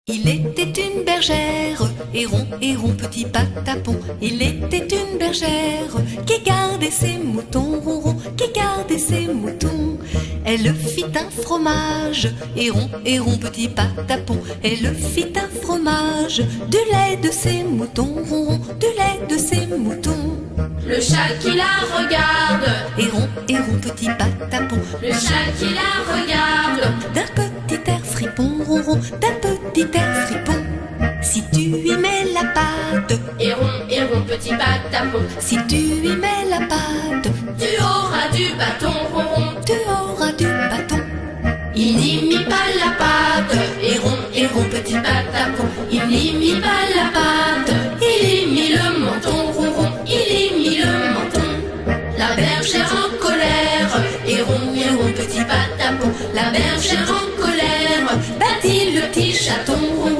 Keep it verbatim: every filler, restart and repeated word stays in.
Il était une bergère, héron, héron, petit patapon. Il était une bergère qui gardait ses moutons, ronron, qui gardait ses moutons. Elle fit un fromage, héron, héron, petit patapon. Elle fit un fromage, du lait de ses moutons, ronron, du lait de ses moutons. Le chat qui la regarde, héron, héron, petit patapon. Le chat qui la regarde, d'un petit air fripon, ronron, d'un petit air fripon. Si tu y mets la pâte, héron, héron, petit patapon, si tu y mets la pâte, tu auras du bâton, ronron, tu auras du bâton. Il n'y mit pas la pâte, héron, héron, petit patapon. Il n'y mit pas la pâte, il y mit le menton, ronron, il y mit le menton. La bergère en colère, héron, héron, petit patapon. La bergère en colère battit le petit chaton, ronron.